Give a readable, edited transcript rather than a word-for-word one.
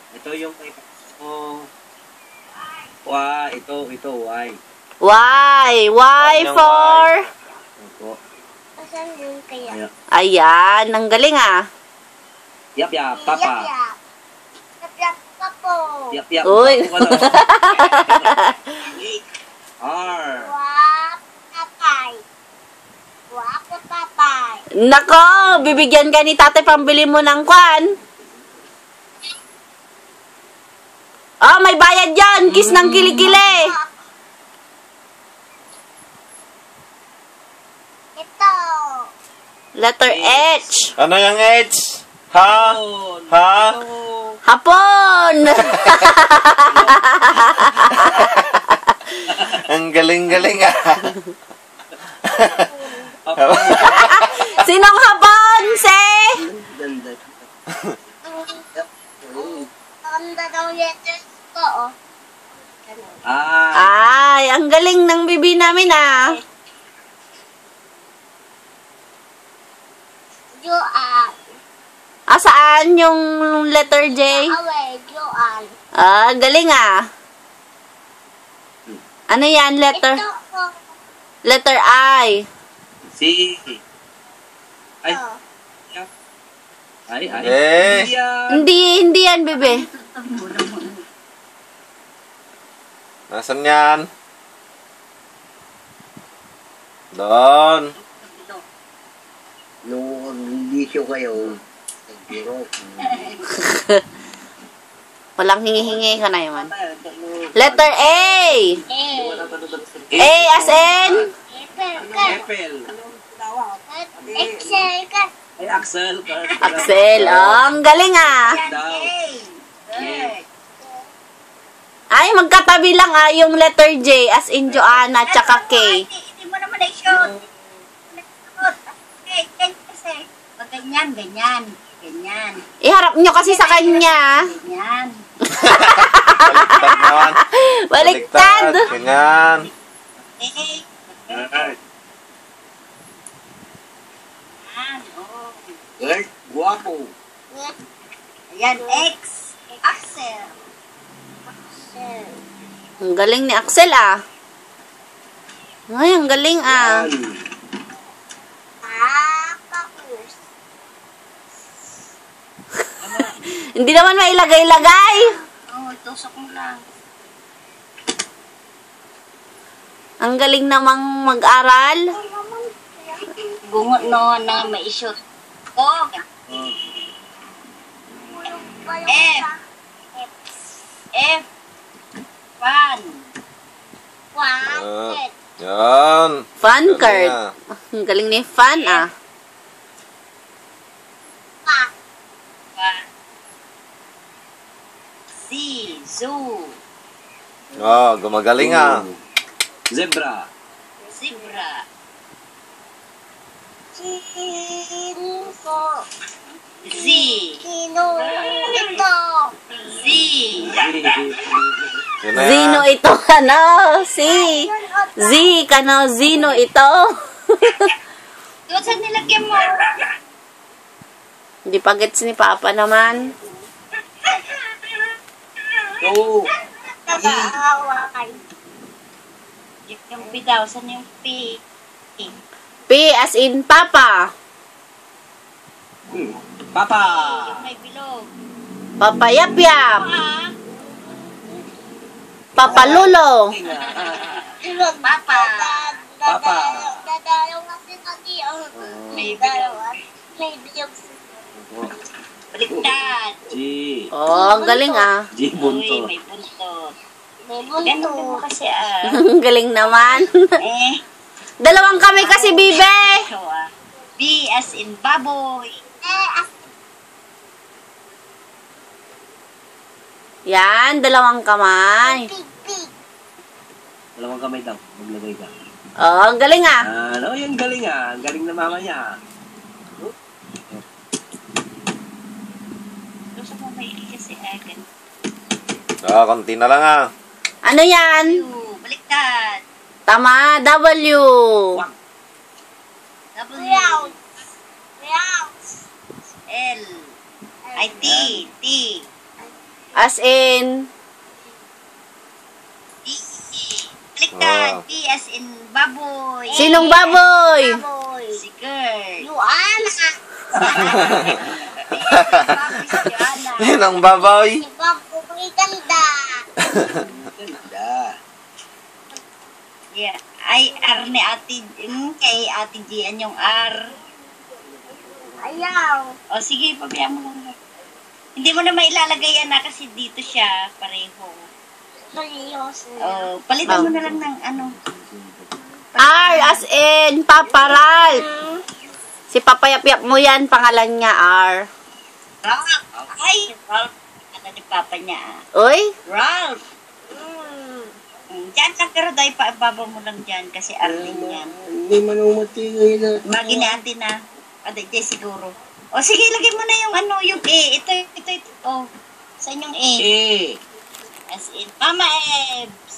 Ito yung kay oh. Ito Y. Y for? Opo. Asan yung kaya? Ayan, ang galing ah. Yap, papa. Yap, papo. Yap. Uy. R. Papay. Nako, bibigyan ka ni tatay pambili mo ng kwan. May bayad yan. Kiss ng kilikili. Ito. Letter H. Ano yung H? Ha? Hapon. Ang galing-galing ah. Sinong hapon, se? Ganda daw letters ko, oh. Ay, ang galing ng bibi namin ah. Joan. Saan yung letter J? Joan. Galing ah. Ano yan, letter? Ito ko. Letter I. C. Ay. Hindi yan, bebe. Nasaan yan? Doon. Nung lisyo kayo, Walang hingi-hingi ka na yaman. Letter A. A as in? Apple. Excel ka. Ay, Axel. Axel. Ang galing ah. Ay, magkatabi lang ah, yung letter J as in Joanna tsaka K. Hindi mo naman na-shoot. Ganyan. Iharap nyo kasi sa kanya. Ganyan. Baliktad naman. Baliktad. Ganyan. Guwapo. Ayan, X. Axel. Ang galing ni Axel ah. Ay, ang galing ah. Pakus. Hindi naman mailagay-lagay. Tusok mo lang. Ang galing namang mag-aral. Gungot no na ma-shoot. F. Fan. Yan. Fun Galing card. ah. Ang galing ni Fan ah. Zoo. Gumagaling ah. Zebra. Sino ito? Yun na yan. Zino ito, ano? Zino ito. Doon saan nilagyan mo? Hindi pa gets ni Papa naman. Yung P daw, saan yung P? P as in Papa. Papa. Yung may bilog. Papa Yap-Yap. Papa Lolo. Papa. Dadalaw kasi kagi. May bilog. May bilog. Baliktad. G. Ang galing ah. G buntot. May buntot. Ganun mo kasi Ang galing naman. Dalawang kami kasi, Bibe. B as in baboy. Yan, dalawang kamay. Dalawang kamay daw. Maglagay ka. Ang galing ah. Yung galing ah. Ang galing na mama niya. Gusto mo may kasi agad. Konti na lang ah. Ano yan? Baliktad. Tama, W. W. L. Ay, T. As in, Baliktad. Wow. B as in baboy. sinong baboy? Baboy. Si Kurt. Joanna. Baboy si Joanna. Yun ang baboy. Si Baboy ganda. Ganda. Yeah. Ay, R ni Ate, kay Ate Gian yung R. Ayaw. O sige, pabayaan mo lang. Hindi mo na mailalagay yan na kasi dito siya, pareho. Seryoso. O, palitan mo na lang ng ano. R as in paparal. Si papayap-yap mo yan, pangalan niya R. Ralph. Ay, Ralph. Ano ni Papa niya? Uy, Ralph. Diyan lang, pero dahil paababaw mo lang dyan kasi Arlene yan. Hindi man umatigay na. Bagi ni Ate na. Aday, siguro. O sige, lagay mo na yung ano, yung A. Ito. O, saan yung A? Eh. As in, Mama Eb.